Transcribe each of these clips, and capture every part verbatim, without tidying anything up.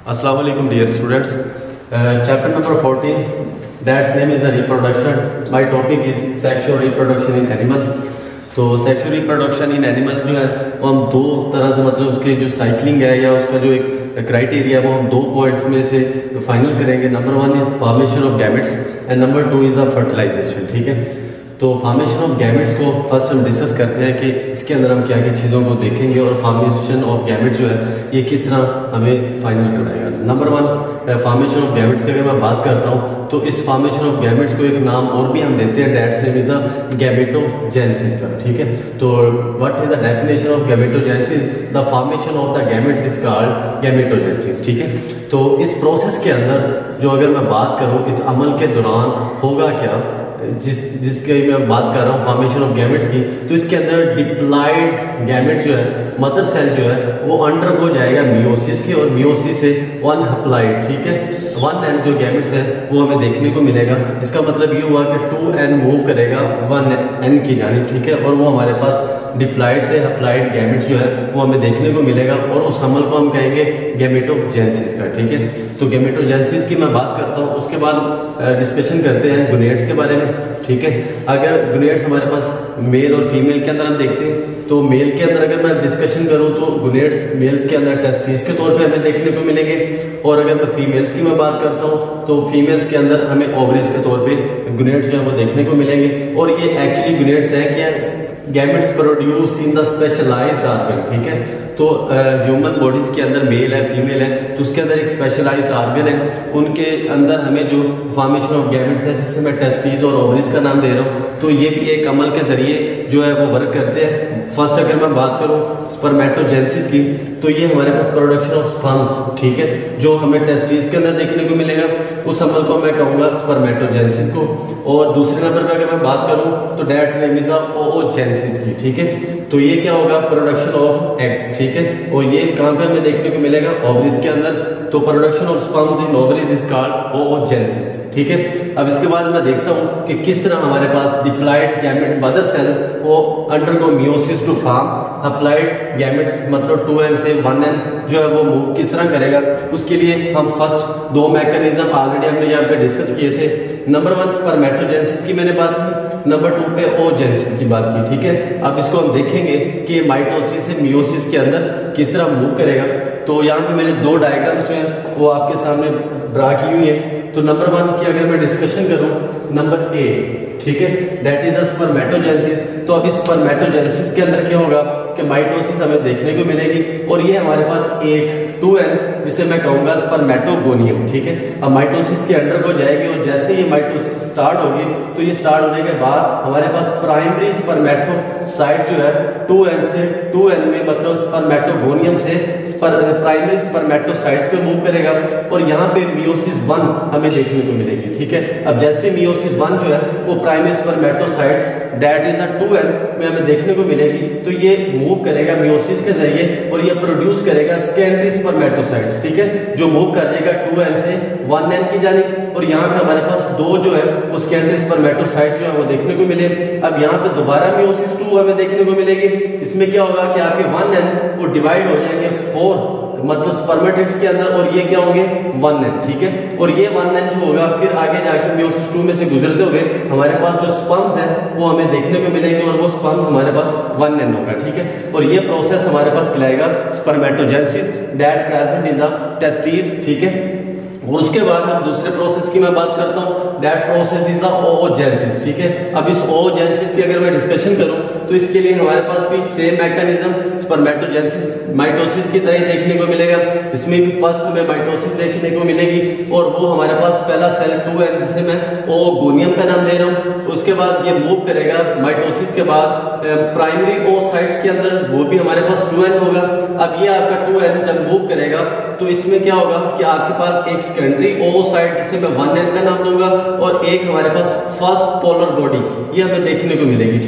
Assalamu alaikum dear students. Uh, chapter number fourteen, that's name is a reproduction. My topic is sexual reproduction in animal. तो sexual reproduction in animals जो है वो हम दो तरह से मतलब उसके जो साइकिलिंग है या उसका जो एक क्राइटेरिया वो हम दो पॉइंट्स में से फाइनल करेंगे. Number one is formation of gametes and number two is the fertilization. ठीक है, तो फॉर्मेशन ऑफ गैमेट्स को फर्स्ट हम डिस्कस करते हैं कि इसके अंदर हम क्या क्या चीज़ों को देखेंगे और फॉर्मेशन ऑफ गैमेट्स जो है ये किस तरह हमें फाइनल करवाएगा. Number one formation of gametes की अगर मैं बात करता हूँ तो इस फॉर्मेशन ऑफ गैमेट्स को एक नाम और भी हम देते हैं, that's name is a gametogenesis का. ठीक है, तो what is the definition of gametogenesis? The formation of the gametes is called gametogenesis. ठीक है, तो इस प्रोसेस के अंदर जो अगर मैं बात करूँ इस अमल के दौरान होगा क्या, जिस जिसके मैं बात कर रहा हूँ फॉर्मेशन ऑफ गैमेट्स की, तो इसके अंदर डिप्लॉइड गैमेट्स जो है मदर सेल जो है वो अंडर हो जाएगा मियोसिस के और मियोसिस से वन हप्लाइड. ठीक है, वन एन जो गैमेट्स है वो हमें देखने को मिलेगा. इसका मतलब ये हुआ कि टू एन मूव करेगा वन एन की जानिब. ठीक है, और वो हमारे पास डिप्लॉइड से हप्लाइड गैमेट्स जो है वो हमें देखने को मिलेगा और उस अमल को हम कहेंगे गैमेटोजेनेसिस का. ठीक है, तो गैमेटोजेनेसिस की मैं बात करता हूँ, उसके बाद डिस्कशन करते हैं गुनेट्स के बारे में. ठीक है, अगर गुनेट्स हमारे पास मेल और फीमेल के अंदर हम देखते हैं तो मेल के अंदर अगर मैं डिस्कशन करूं तो गुनेट्स मेल्स के अंदर टेस्टिस के तौर पे हमें देखने को मिलेंगे, और अगर मैं फीमेल्स की मैं बात करता हूं तो फीमेल्स के अंदर हमें ओवरीज के तौर पे गुनेट्स जो है वो देखने को मिलेंगे. और ये एक्चुअली गुनेट्स है क्या, gametes produce in the specialized organ. ठीक है, तो ह्यूमन uh, बॉडीज के अंदर मेल है फीमेल है तो उसके अंदर एक स्पेशलाइज्ड ऑर्गन है, उनके अंदर हमें जो फॉर्मेशन ऑफ गैमेट्स है जिससे मैं टेस्टिस और ओवरीज का नाम दे रहा हूँ, तो ये भी एक अमल के जरिए जो है वो वर्क करते हैं. फर्स्ट अगर मैं बात करूँ स्पर्मेटोजेनेसिस की तो ये हमारे पास प्रोडक्शन ऑफ स्पर्म्स. ठीक है, जो हमें टेस्टिस के अंदर देखने को मिलेगा उस अमल को मैं कहूंगा स्पर्मेटोजेनेसिस को. और दूसरे नंबर पर अगर मैं बात करूं तो दैट नेम इज ओओजेनेसिस की. ठीक है, तो ये क्या होगा, प्रोडक्शन ऑफ एग्स. ठीक है, और ये कहां पे हमें देखने को मिलेगा, ओवरीज के अंदर. तो production of sperms in ovaries is called oogenesis. ठीक है, अब इसके बाद मैं देखता हूं कि किस तरह हमारे पास डिप्लॉइड गैमेट मदर सेल वो undergo meiosis to form haploid gametes मतलब टू एन से वन एन जो है वो मूव किस तरह करेगा. उसके लिए हम फर्स्ट दो मैकेनिज्म ऑलरेडी हमने यहाँ पे डिस्कस किए थे. नंबर वन स्पर्मेटोजेनेसिस की मैंने बात की, नंबर टू पे ओजेनेसिस की बात की. ठीक है, अब इसको हम देखेंगे कि माइटोसिस से मियोसिस के अंदर किस तरह मूव करेगा. तो यहाँ पे मैंने दो डायग्राम्स जो है वो आपके सामने ड्रा की हुई है. तो नंबर वन की अगर मैं डिस्कशन करूं, नंबर ए, ठीक है, दैट इज अ स्पर्मेटोजेनेसिस. तो अब इस स्पर्मेटोजेनेसिस के अंदर क्या होगा कि माइटोसिस हमें देखने को मिलेगी और ये हमारे पास एक टू एन जिसे मैं कहूंगा स्पर्मेटोगोनियम. ठीक है, अब माइटोसिस के अंडर को जाएगी और जैसे ये माइटोसिस स्टार्ट होगी तो ये स्टार्ट होने के बाद हमारे पास प्राइमरी स्पर्मेटोसाइट जो है टू एन से टू एन में मतलब स्पर्मेटोगोनियम से प्राइमरी स्पर्मेटोसाइट्स पे मूव करेगा और यहाँ पे मियोसिस वन हमें देखने को मिलेगी. ठीक है, अब जैसे मियोसिस वन जो है वो primary spermatocytes that is a two N में हमें देखने को मिलेगी, तो ये मूव करेगा मियोसिस के जरिए और ये प्रोड्यूस करेगा सेकेंडरी स्पर्मेटोसाइट्स. ठीक है, जो मूव कर जाएगा टू एन से वन एन की जानिब. और यहाँ पे हमारे पास दो जो है वो सेकेंडरी स्पर्मेटोसाइट्स जो है वो देखने को मिले. अब यहाँ पे दोबारा मियोसिस टू हमें देखने को मिलेगी. इसमें क्या होगा कि आपके वन एन वो डिवाइड हो जाएंगे फोर मतलब स्पर्मेटिड्स के अंदर और ये क्या होंगे वन एन. ठीक है, और ये वन एन जो होगा फिर आगे जाके मियोसिस टू में से गुजरते हुए हमारे पास जो स्पर्म्स है वो हमें देखने को मिलेंगे और वो स्पर्म्स हमारे पास वन एन होगा. ठीक है, और ये प्रोसेस हमारे पास कहलाएगा spermatogenesis that present in the testis. ठीक है, और उसके बाद हम दूसरे प्रोसेस की मैं बात करता हूं, that process is the oogenesis. ठीक है, अब इस ओओजेनेसिस की अगर मैं डिस्कशन करूं तो इसके लिए हमारे पास भी सेम मैकेनिज्म स्पर्मेटोजेनेसिस माइटोसिस की तरह देखने को मिलेगा. इसमें भी फर्स्ट में माइटोसिस देखने को मिलेगी और वो हमारे पास पहला सेल टू एन जिसे मैं ओगोनियम का नाम दे रहा हूं. उसके बाद ये मूव करेगा माइटोसिस के बाद प्राइमरी ओसाइट्स के अंदर, वो भी हमारे पास टू एन होगा. अब ये आपका टू एन जब मूव करेगा तो इसमें क्या होगा कि आपके पास एक सेकेंडरी ओसाइट जिसे मैं वन एन का नाम दूंगा और एक हमारे पास फर्स्ट पोलर बॉडी ये हमें देखने को मिलेगी. ठीक है,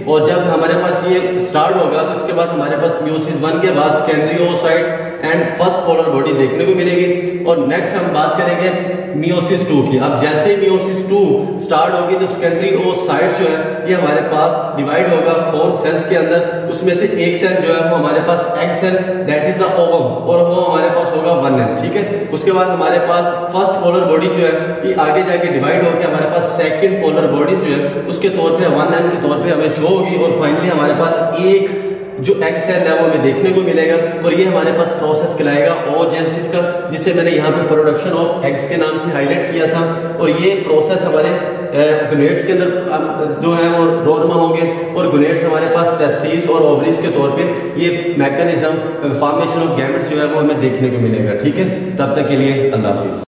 और जब हमारे पास ये स्टार्ट होगा तो इसके बाद हमारे पास मियोसिस वन के बाद secondary oocytes and first polar body देखने को मिलेगी। और नेक्स्ट हम बात करेंगे मियोसिस टू की। अब जैसे ही मियोसिस टू स्टार्ट होगी तो सेकेंडरी ओसाइट्स जो है ये हमारे पास डिवाइड होगा फोर सेल्स के अंदर। उसमें से एक सेल जो है वो हमारे पास egg cell that is the ovum और वो हमारे पास होगा वन एम, ठीक है। उसके बाद हमारे पास फर्स्ट पोलर बॉडी जो है ये आगे जाके डिवाइड होकर हमारे पास सेकंड पोलर बॉडी जो है उसके तौर पे वन एम के तौर पे हमें शो होगी। और फाइनली हमारे पास एक जो एग सेल है वो हमें देखने को मिलेगा और ये हमारे पास प्रोसेस कहलाएगा ओजेनेसिस का, जिसे मैंने यहाँ पे प्रोडक्शन ऑफ एग्स के नाम से हाईलाइट किया था। और ये प्रोसेस हमारे गुनेट्स के अंदर जो है वो रोनमा होंगे और गुनेट्स हमारे पास टेस्टिस और ओवरीज के तौर पे ये मैकेनिज्म फॉर्मेशन ऑफ गैमेट्स जो है वो हमें देखने को मिलेगा, ठीक है। तब तक के लिए अल्लाह हाफिज।